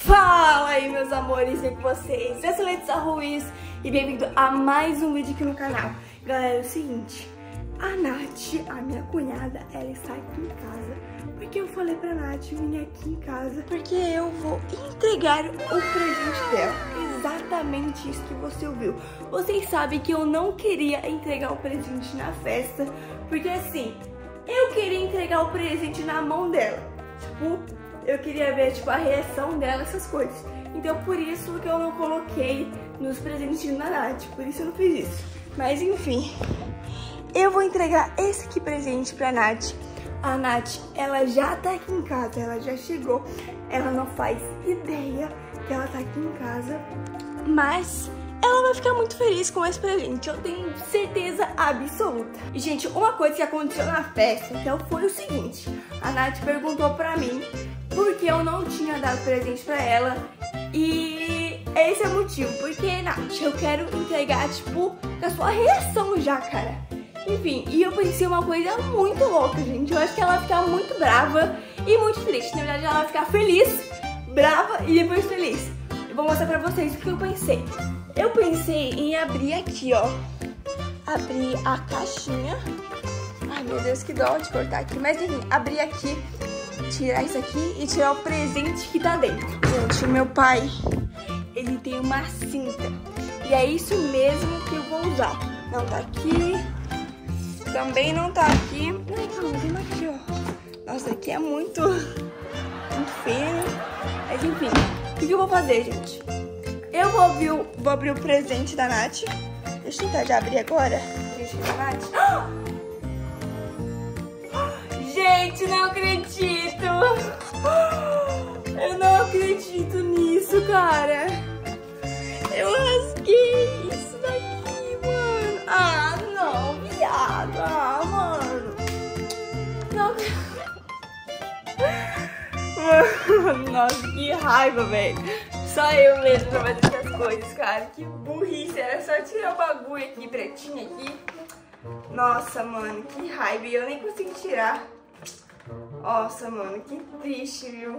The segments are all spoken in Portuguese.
Fala aí, meus amores, e com vocês? Eu sou Letícia Ruiz e bem-vindo a mais um vídeo aqui no canal. Galera, é o seguinte, a Nath, a minha cunhada, ela está aqui em casa porque eu falei pra Nath vir aqui em casa porque eu vou entregar o presente dela. Exatamente isso que você ouviu. Vocês sabem que eu não queria entregar o presente na festa, porque assim, eu queria entregar o presente na mão dela. Tipo, eu queria ver, tipo, a reação dela, essas coisas. Então, por isso que eu não coloquei nos presentinhos da Nath. Por isso eu não fiz isso. Mas, enfim, eu vou entregar esse aqui presente pra Nath. A Nath, ela já tá aqui em casa, ela já chegou. Ela não faz ideia que ela tá aqui em casa. Mas ela vai ficar muito feliz com esse presente, eu tenho certeza absoluta. E, gente, uma coisa que aconteceu na festa, então, foi o seguinte. A Nath perguntou pra mim por que eu não tinha dado presente pra ela. E esse é o motivo. Porque, Nath, eu quero entregar, tipo, com a sua reação já, cara. Enfim, e eu pensei uma coisa muito louca, gente. Eu acho que ela vai ficar muito brava e muito triste. Na verdade, ela vai ficar feliz, brava e depois feliz. Eu vou mostrar pra vocês o que eu pensei. Eu pensei em abrir aqui, ó. Abrir a caixinha. Ai, meu Deus, que dó de cortar aqui. Mas, enfim, abrir aqui, tirar isso aqui e tirar o presente que tá dentro. Gente, o meu pai, ele tem uma cinta. E é isso mesmo que eu vou usar. Não tá aqui. Também não tá aqui. Ai, calma, tem uma aqui, ó. Nossa, aqui é muito feio. Mas, enfim, o que eu vou fazer, gente? Eu vou abrir o presente da Nath. Deixa eu tentar de abrir agora. Presente da Nath. Gente, não acredito. Eu não acredito nisso, cara. Eu rasguei isso daqui, mano. Ah, não, viado. Ah, mano. Não. Mano, nossa, que raiva, velho. Só eu mesmo pra fazer essas coisas, cara. Que burrice. Era só tirar o bagulho aqui, pretinho aqui. Nossa, mano, que raiva. E eu nem consegui tirar. Nossa, mano, que triste, viu?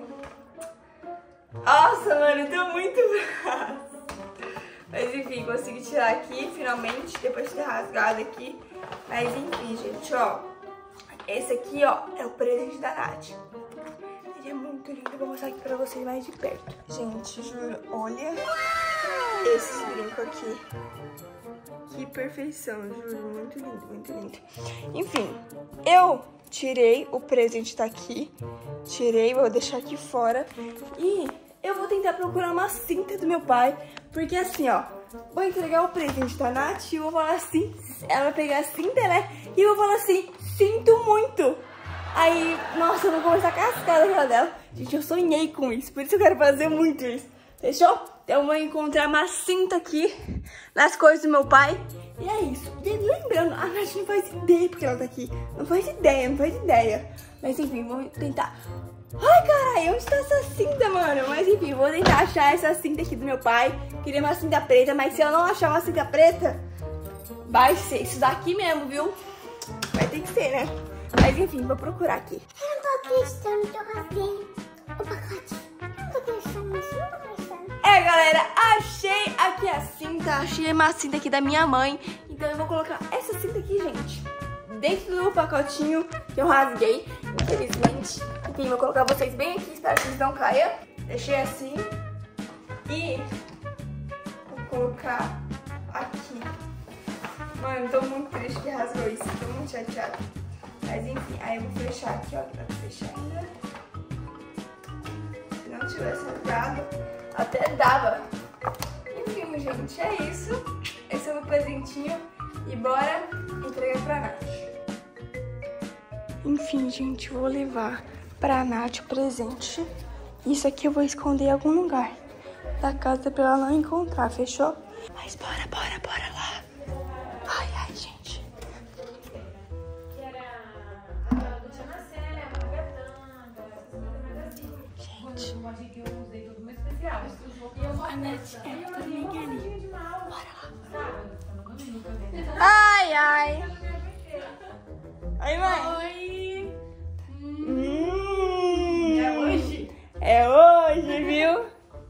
Nossa, mano, eu tô muito brava. Mas enfim, consegui tirar aqui, finalmente, depois de ter rasgado aqui. Mas enfim, gente, ó. Esse aqui, ó, é o presente da Nath. Ele é muito lindo, vou mostrar aqui pra vocês mais de perto. Gente, juro, olha esse brinco aqui. Que perfeição, juro, muito lindo, muito lindo. Enfim, eu tirei o presente daqui. Tirei, vou deixar aqui fora. E eu vou tentar procurar uma cinta do meu pai. Porque assim, ó, vou entregar o presente da Nath e vou falar assim. Ela vai pegar a cinta, né? E eu vou falar assim, sinto muito. Aí, nossa, eu vou começar a cascar da cara dela. Gente, eu sonhei com isso, por isso eu quero fazer muito isso. Fechou? Então eu vou encontrar uma cinta aqui nas coisas do meu pai. E é isso. E lembrando, a Nath não faz ideia porque ela tá aqui. Não faz ideia, não faz ideia. Mas enfim, vou tentar. Ai, caralho, onde tá essa cinta, mano? Mas enfim, vou tentar achar essa cinta aqui do meu pai. Queria uma cinta preta, mas se eu não achar uma cinta preta, vai ser isso daqui mesmo, viu? Vai ter que ser, né? Mas enfim, vou procurar aqui. Eu não tô acreditando que eu rasguei o pacote. Eu não tô acreditando nisso, não tô acreditando. É, galera, achei aqui a cinta. Achei uma cinta aqui da minha mãe. Então eu vou colocar essa cinta aqui, gente, dentro do pacotinho que eu rasguei, infelizmente. Enfim, vou colocar vocês bem aqui, espero que eles não caiam. Deixei assim. E vou colocar aqui. Mano, tô muito triste que rasgou isso. Tô muito chateada. Mas enfim, aí eu vou fechar aqui, ó, que dá pra fechar ainda. Se não tivesse rasgado, até dava. Enfim, gente, é isso. Esse é o meu presentinho. E bora entregar pra Nath. Enfim, gente, vou levar pra Nath o presente. Isso aqui eu vou esconder em algum lugar da casa pra ela não encontrar, fechou? Mas bora lá. Ai, ai, gente. A Nath, ela também quer ali. Bora lá. Ai, ai. Oi, mãe. Oi. É hoje, viu?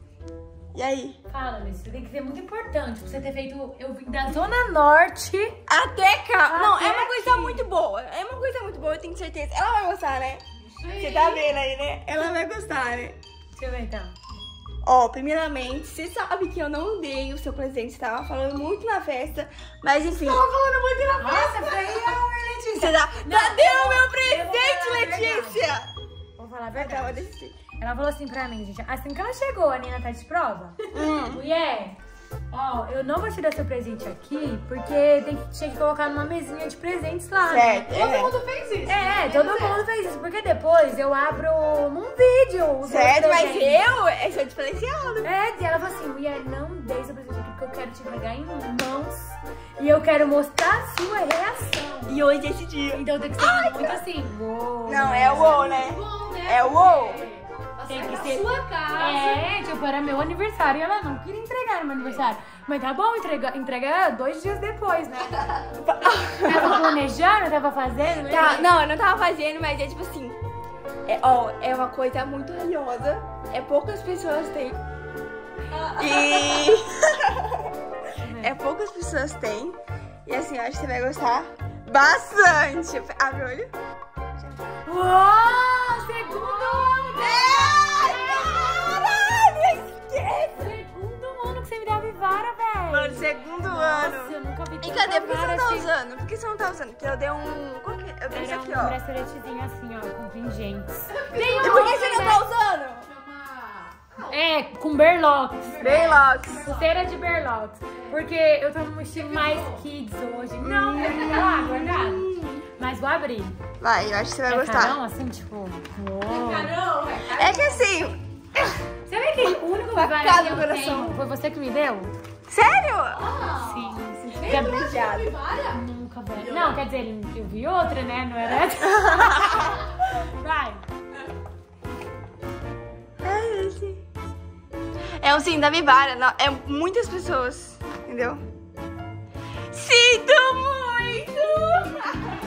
E aí? Fala, Alice, tem que ser muito importante pra você ter feito... Eu vim da Zona Norte... Até cá. Não, é uma aqui. coisa muito boa. É uma coisa muito boa, eu tenho certeza. Ela vai gostar, né? Você tá vendo aí, né? Ela vai gostar, né? Deixa eu ver, então. Ó, primeiramente, você sabe que eu não dei o seu presente. Você tava falando muito na festa. Mas enfim. Tava falando muito na festa, foi eu, Letícia. Você cadê o meu presente, Letícia? Vou falar a Vai verdade. desistir. Ela falou assim pra mim, gente, assim que ela chegou, a Nina tá de prova. Mulher, ó, eu não vou te dar seu presente aqui, porque tinha que colocar numa mesinha de presentes lá. Certo, Né? é. Todo mundo fez isso. Todo mundo fez isso, porque depois eu abro num vídeo. os Certo, meus mas presentes. eu sou diferenciado. E ela falou assim, mulher, não dê seu presente aqui, porque eu quero te pegar em mãos e eu quero mostrar a sua reação. E hoje é esse dia. Então tem que ser muito assim, uou. Não, é o wow, né? Bom, né? É o wow. Tem que Na ser... sua casa. Tipo, era meu aniversário e ela não queria entregar no meu aniversário. Mas tá bom, entregar 2 dias depois, né? Tava planejando, tava fazendo, né? Tá, não, eu não tava fazendo, mas é tipo assim. É uma coisa muito valiosa. Poucas pessoas têm. E. Poucas pessoas têm. E assim, eu acho que você vai gostar bastante. Abre o olho. Uou! Segundo ano! Caralho, esquece! Segundo ano que você me deu a vivara, velho! Mano, segundo Nossa, ano. eu nunca vi E tanta cadê? Por que você não vara tá assim. usando? Por que você não tá usando? Porque eu dei um. Qual que é? Eu dei isso Era aqui, um ó. braceletezinho assim, ó, com pingentes. E por que você não tá usando? Com berlox. Berlox. Pulseira de berlox. Porque eu tô num estilo mais kids hoje. Não, tá lá, guardado. Mas vou abrir. Vai, eu acho que você vai gostar. Carão, assim, tipo... uou. Caramba. É que assim. Você vê que o único Facada vivara que no eu coração. tenho foi você que me deu? Sério? Sim. Fica brilhado. Nunca, velho. Não, quer dizer, eu vi outra, né? Não era essa? Vai. É esse. É um sim da Vivara. Não, é muitas pessoas. Entendeu? Sinto muito!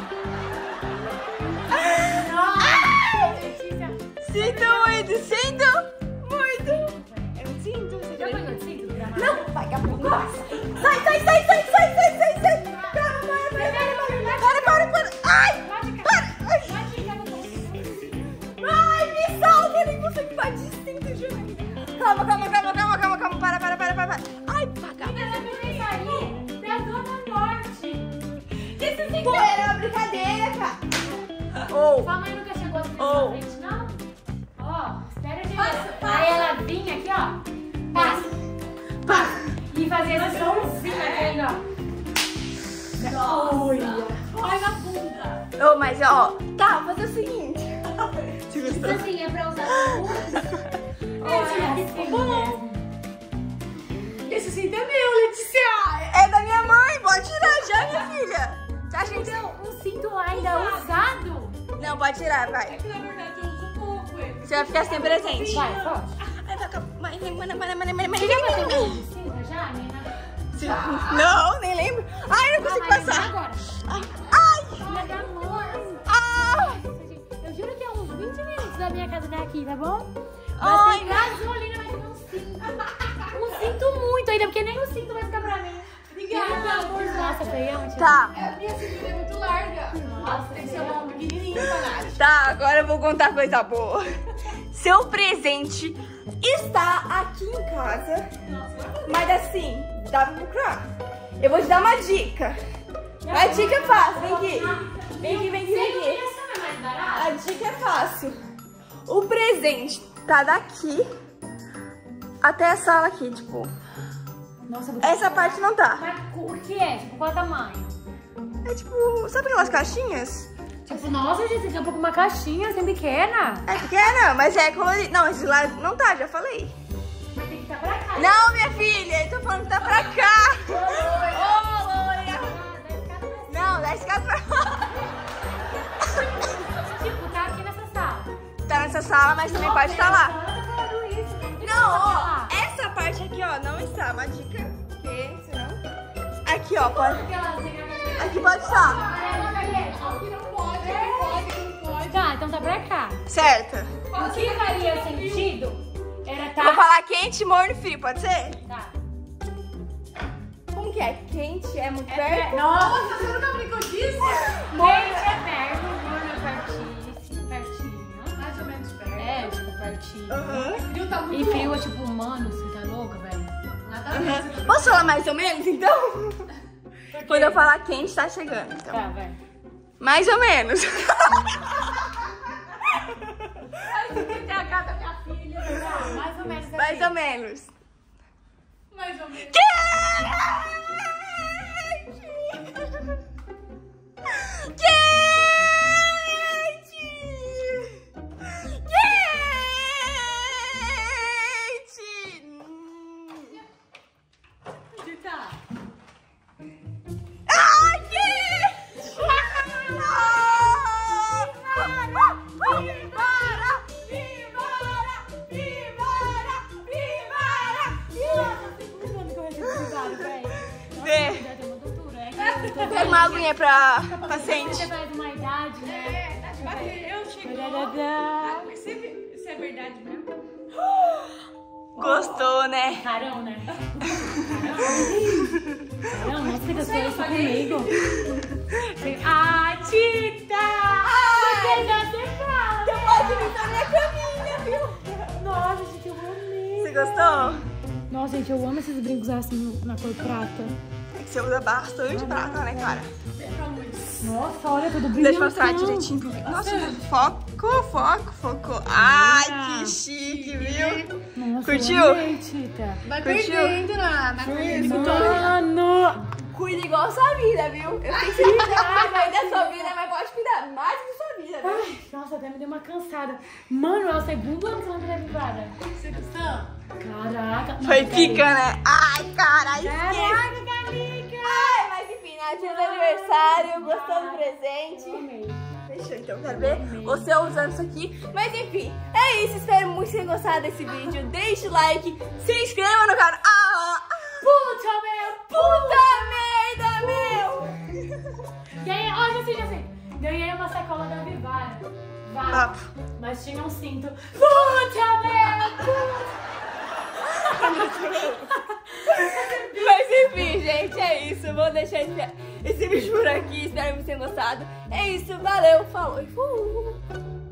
Letícia, Sinto muito, sinto muito! Eu sinto, você já acredita? apanhou de cinto? Granada? Não, vagabundo! Sai! Para! Ai! Para! Ai, me salva! Eu nem consigo fazer cinto, juro! Calma! Para! Ai, vagabundo! Pô, era uma brincadeira, cara! Ou, Sua mãe nunca chegou assim na sua frente, não? Ó, espera de ver. Aí ela vinha aqui, ó. Passa. E fazia esse somzinho aqui, ó. Olha na bunda. oh, mas ó, tá, vou fazer o seguinte. Você gostou? Assim, é pra usar Bom. Esse cinto é meu, Letícia. É da minha mãe, pode tirar já, minha filha. Já, gente. Um cinto ainda usado. Não, pode tirar, vai. É que na verdade eu uso pouco ele. Você vai ficar sem presente. Vai, pode. Ai, vai acabar. Você já bateu de cinta já, Nina? Não, nem lembro. Ai, não consigo Vai passar. agora. Ai! Filha da amor. Ai! Eu juro que é uns 20 minutos da minha casa daqui, tá bom? Ai, Mas tem gasolina, mas eu não sinto. Não sinto muito ainda, porque nem o cinto vai ficar pra mim. Obrigada, amor. Nossa, feião. Tá, A minha cintura é muito larga. Nossa, tem que ser uma pequenininha pra Nath. tá, agora eu vou contar coisa boa. Seu presente está aqui em casa, mas assim, dá pra procurar. Eu vou te dar uma dica. A dica é fácil, vem aqui. Vem aqui. A dica é fácil. O presente tá daqui até a sala aqui, tipo. Nossa, Essa parte não tá. Mas o que é? Tipo, qual tamanho? É tipo, sabe aquelas caixinhas? Tipo, nossa, gente, você comprou uma caixinha assim pequena. É pequena, mas é colorido. Não, esse lá não tá, já falei. Mas tem que estar pra cá. Não, minha filha, eu tô falando que tá pra cá. Ô, loira. Não, dá esse caso pra lá. Tipo, tá aqui nessa sala. Tá nessa sala, mas também pode estar lá. Não, Não, ó, essa parte aqui, ó, não está. Uma dica, porque senão... Aqui, ó, pode... Aqui pode estar. Aqui não pode, aqui pode, aqui não pode. Tá, então tá pra cá. Certo. O que faria sentido Era Vou falar quente, morno e frio, pode ser? Tá. Como que é? Quente é muito perto? Nossa, Você nunca brincou disso? quente é perto, morno é pertinho. Mais ou menos perto. É, tipo, pertinho. Frio tá muito E frio é longe. tipo, mano, você tá louca, velho? Nada a ver. Posso falar mais ou menos, então? Quando eu falar quente, tá chegando. Então. Tá, vai. Mais ou menos. Tem a cara da minha filha. Tá, mais ou menos. Mais ou menos. Mais ou menos. Quente! Onde tá? Ai, quente! Tem uma aguinha pra paciente. Você faz uma idade, né? Tá de bater. Eu chego. Isso é verdade mesmo? Gostou, né? Carão, né? Carão, nossa, você gostou isso comigo? Ah, Tita! Você já separa! Você pode vir na minha caminha, viu? Nossa, gente, eu amei! Você gostou? Nossa, gente, eu amo esses brincos assim na cor prata. É que você usa bastante prata, né, cara? Nossa, olha, tudo brilhante. Deixa eu mostrar direitinho pro vídeo. Nossa, focou. Ai, que chique, viu? Nossa, Curtiu? eu amei, Tita. Vai Curtiu? perdendo na Mano! Cuida igual a sua vida, viu? Eu sei que você cuida mais da sua vida, mas pode cuidar mais da sua vida, viu? Ai, nossa, até me deu uma cansada. Mano, é o segundo ano que ela me deu privada. Você gostou? Caraca. Foi não, pica, né? Ai, cara, Caraca, Calica! Ai, mas enfim, Nath, dia do aniversário, gostou do Eu presente? amei. Fechou, então quero ver você usando isso aqui. Mas enfim, é isso. Espero muito que tenham gostado desse vídeo. Deixe o like, se inscreva no canal. Puta merda, meu! Ganhei, olha assim, já sei. Ganhei uma sacola da Vivara. Ah. Mas tinha um cinto. Puta merda! Mas enfim, gente, é isso. Vou deixar esse vídeo por aqui. Espero que vocês tenham gostado. É isso, valeu, falou e fui!